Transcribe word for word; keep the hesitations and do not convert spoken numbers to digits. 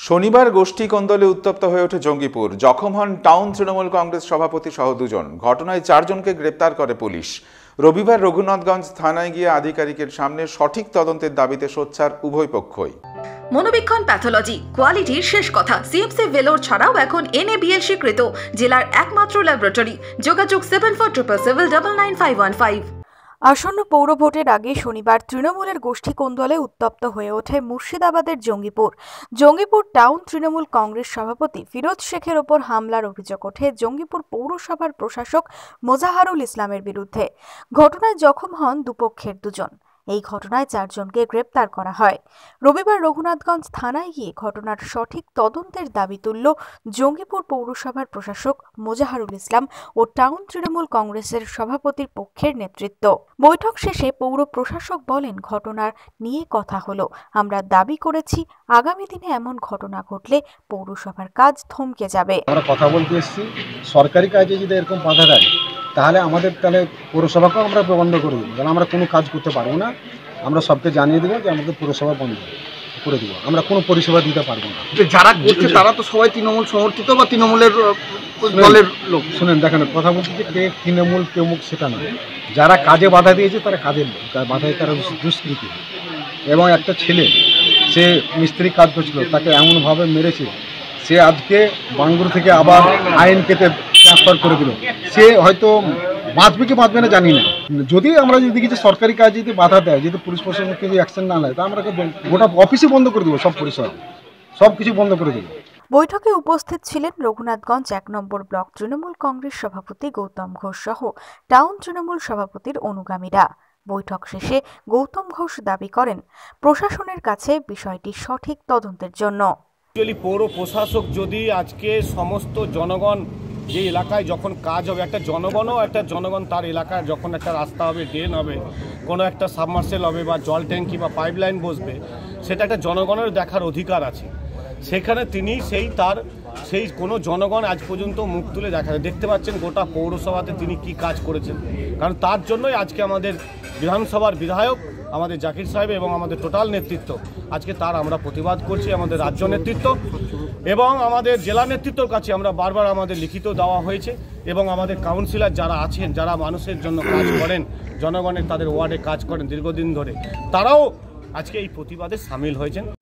শনিবার গোষ্ঠী কোন্দলে উত্তপ্ত হয়ে ওঠে জঙ্গিপুর। জখম হন টাউন তৃণমূল কংগ্রেস সভাপতি সহ দুজন। ঘটনায় চারজনকে গ্রেপ্তার করে পুলিশ। রবিবার রঘুনাথগঞ্জ থানায় গিয়ে আধিকারিকের সামনে সঠিক তদন্তের দাবিতে সোচ্চার উভয় পক্ষই। মনোবীক্ষণ প্যাথোলজি কোয়ালিটির শেষ কথা। সিএমসি ভেলোর ছাড়াও এখন এনএবিএল স্বীকৃত জেলার একমাত্র ল্যাবরেটরি। যোগাযোগ seven four triple seven double nine five one five. আসন্ন পৌর ভোটের আগে শনিবার তৃণমূলের গোষ্ঠী কোন্দলে উত্তপ্ত হয়ে ওঠে মুর্শিদাবাদের জঙ্গিপুর। জঙ্গিপুর টাউন তৃণমূল কংগ্রেস সভাপতি ফিরোজ শেখের ওপর হামলার অভিযোগ ওঠে জঙ্গিপুর পৌরসভার প্রশাসক মোজাহারুল ইসলামের বিরুদ্ধে। ঘটনায় জখম হন দুপক্ষের দুজন। এই ঘটনায় চারজনকে গ্রেপ্তার করা হয়। রবিবার রঘুনাথগঞ্জ থানায় গিয়ে ঘটনার সঠিক তদন্তের দাবি তুলল জঙ্গিপুর পৌরসভার প্রশাসক মোজাহারুল ইসলাম ও টাউন তৃণমূল কংগ্রেসের সভাপতির পক্ষের নেতৃত্ব। বৈঠক শেষে পৌর প্রশাসক বলেন, ঘটনার নিয়ে কথা হলো। আমরা দাবি করেছি আগামী দিনে এমন ঘটনা ঘটলে পৌরসভার কাজ থমকে যাবে। আমরা কথা বলতে এসেছি, সরকারি কাজে যদি এরকম বাধা দেয় তাহলে আমাদের তাহলে পৌরসভাকেও আমরা বন্ধ করে দেবো। তাহলে আমরা কোনো কাজ করতে পারবো না। আমরা সবকে জানিয়ে দেবো যে আমাদের পৌরসভা বন্ধ করে দেবো, আমরা কোনো পরিষেবা দিতে পারবো না। যারা করছে তারা তো সবাই তৃণমূল সমর্থিত বা তৃণমূলের দলের লোক। শুনেন, দেখেন, কথা বলছি যে কে তৃণমূল কে মুখ সেটা নয়। যারা কাজে বাধা দিয়েছে তারা কাজের লোক, তার বাধায় তারা দুষ্কৃতি। এবং একটা ছেলে, সে মিস্ত্রি কাজ করছিল, তাকে এমনভাবে মেরেছে, সে আজকে বাঙ্গুর থেকে আবার আইন পেতে ট্রান্সফার করে দিল। সে হয়তো বাঁচবে কি বাঁচবে না জানি না। যদি আমরা যদি কিছু সরকারি কাজ যদি বাধা দেয়, যদি পুলিশ প্রশাসন কিছু অ্যাকশন না নেয়, তা আমরা গোটা অফিসই বন্ধ করে দেবো, সব পরিষেবা সব কিছু বন্ধ করে দেবো। বৈঠকে উপস্থিত ছিলেন রঘুনাথগঞ্জ এক নম্বর ব্লক তৃণমূল কংগ্রেস সভাপতি গৌতম ঘোষ সহ টাউন তৃণমূল সভাপতির অনুগামীরা। বৈঠক শেষে গৌতম ঘোষ দাবি করেন প্রশাসনের কাছে বিষয়টি সঠিক তদন্তের জন্য। পৌর প্রশাসক যদি আজকে সমস্ত জনগণ যে এলাকায় যখন কাজ হবে, একটা জনগণও একটা জনগণ তার এলাকায় যখন একটা রাস্তা হবে, ড্রেন হবে, কোনো একটা সাবমার্সেল হবে বা জল ট্যাঙ্কি বা পাইপলাইন বসবে, সেটা একটা জনগণের দেখার অধিকার আছে। সেখানে তিনি সেই তার সেই কোনো জনগণ আজ পর্যন্ত মুখ তুলে দেখা দেখতে পাচ্ছেন গোটা পৌরসভাতে তিনি কি কাজ করেছেন। কারণ তার জন্যই আজকে আমাদের বিধানসভার বিধায়ক আমাদের জাকির সাহেব এবং আমাদের টোটাল নেতৃত্ব আজকে তার আমরা প্রতিবাদ করছি। আমাদের রাজ্য নেতৃত্ব এবং আমাদের জেলা নেতৃত্বর কাছে আমরা বারবার আমাদের লিখিত দেওয়া হয়েছে এবং আমাদের কাউন্সিলর যারা আছেন, যারা মানুষের জন্য কাজ করেন, জনগণের তাদের ওয়ার্ডে কাজ করেন দীর্ঘদিন ধরে, তারাও আজকে এই প্রতিবাদে সামিল হয়েছেন।